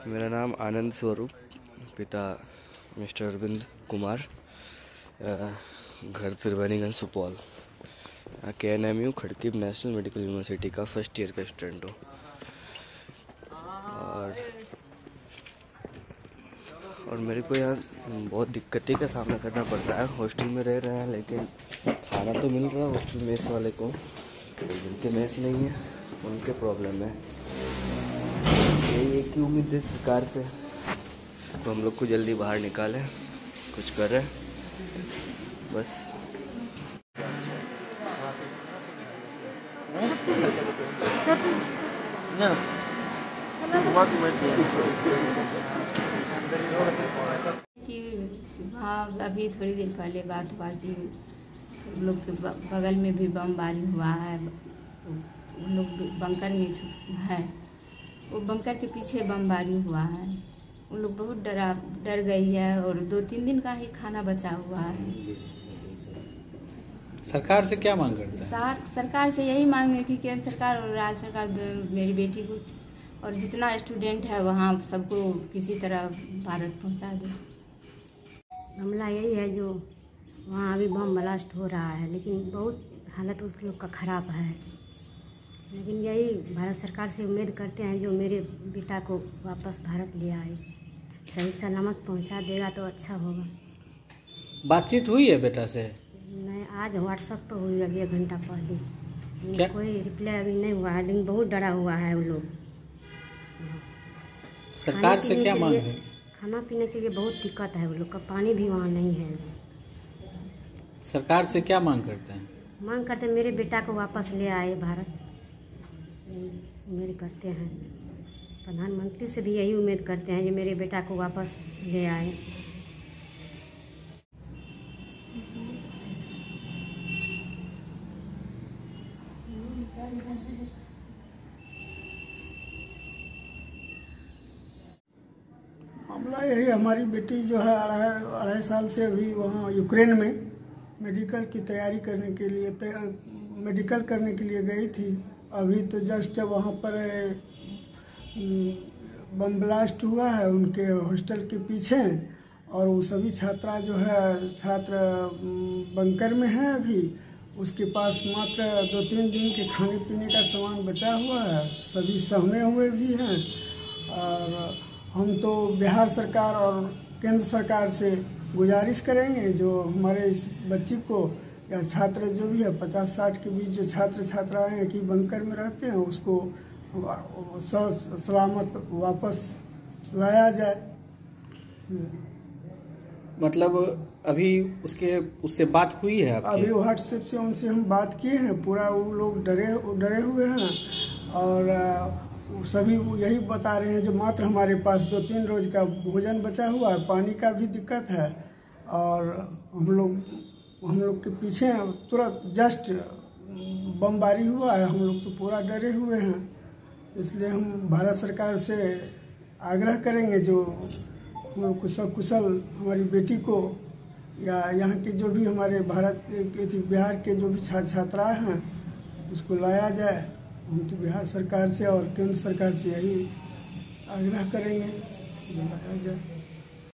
मेरा नाम आनंद स्वरूप, पिता मिस्टर अरविंद कुमार, घर त्रिवेणीगंज सुपौल। KNMU खड़कीप नेशनल मेडिकल यूनिवर्सिटी का फर्स्ट ईयर का स्टूडेंट हूँ। और मेरे को यहाँ बहुत दिक्कतें का सामना करना पड़ रहा है। हॉस्टल में रह रहे हैं, लेकिन खाना तो मिल रहा है हॉस्टल मेस वाले को, जिनके मेस नहीं है उनके प्रॉब्लम है। यही एक ही उम्मीद है सरकार से, तो हम लोग को जल्दी बाहर निकालें, कुछ करें बस। कि हाँ, अभी थोड़ी देर पहले बात हुआ कि लोग के बगल में भी बमबारी हुआ है, उन लोग बंकर में है, वो बंकर के पीछे बमबारी हुआ है। उन लोग बहुत डर गई है और 2-3 दिन का ही खाना बचा हुआ है। सरकार से क्या मांग करते हैं? सरकार से यही मांग है कि केंद्र सरकार और राज्य सरकार मेरी बेटी को और जितना स्टूडेंट है वहाँ सबको किसी तरह भारत पहुँचा दे। मामला यही है, जो वहाँ अभी बम ब्लास्ट हो रहा है, लेकिन बहुत हालत उस लोग का ख़राब है। लेकिन यही भारत सरकार से उम्मीद करते हैं जो मेरे बेटा को वापस भारत ले आए, सही सलामत पहुँचा देगा तो अच्छा होगा। बातचीत हुई है बेटा से? नहीं, आज व्हाट्सएप पर हुई, अभी 1 घंटा पहले। क्या? कोई रिप्लाई अभी नहीं हुआ है, लेकिन बहुत डरा हुआ है वो लोग। सरकार से क्या मांग है? खाना पीने के लिए बहुत दिक्कत है, वो लोग का पानी भी वहाँ नहीं है। सरकार से क्या मांग करते हैं? मांग करते हैं मेरे बेटा को वापस ले आए भारत, उम्मीद करते हैं। प्रधानमंत्री से भी यही उम्मीद करते हैं कि मेरे बेटा को वापस ले आए। मामला यही, हमारी बेटी जो है अढ़ाई साल से अभी वहाँ यूक्रेन में मेडिकल की तैयारी करने के लिए मेडिकल करने के लिए गई थी। अभी तो जस्ट वहाँ पर बम ब्लास्ट हुआ है उनके हॉस्टल के पीछे, और वो सभी छात्र बंकर में हैं। अभी उसके पास मात्र 2-3 दिन के खाने पीने का सामान बचा हुआ है, सभी सहमे हुए भी हैं। और हम तो बिहार सरकार और केंद्र सरकार से गुजारिश करेंगे, जो हमारे इस बच्ची को या छात्र जो भी है 50-60 के बीच जो छात्र छात्राएं हैं कि बंकर में रहते हैं, उसको सलामत वापस लाया जाए। मतलब अभी उससे बात हुई है आपकी? अभी व्हाट्सएप से उनसे हम बात किए हैं, पूरा वो लोग डरे हुए हैं। और सभी यही बता रहे हैं जो मात्र हमारे पास 2-3 रोज का भोजन बचा हुआ है, पानी का भी दिक्कत है। और हम लोग के पीछे तुरंत जस्ट बमबारी हुआ है, हम लोग तो पूरा डरे हुए हैं। इसलिए हम भारत सरकार से आग्रह करेंगे जो कुशल हमारी बेटी को या यहाँ के जो भी हमारे बिहार के जो भी छात्राएँ हैं उसको लाया जाए। हम तो बिहार सरकार से और केंद्र सरकार से यही आग्रह करेंगे, लाया जाए।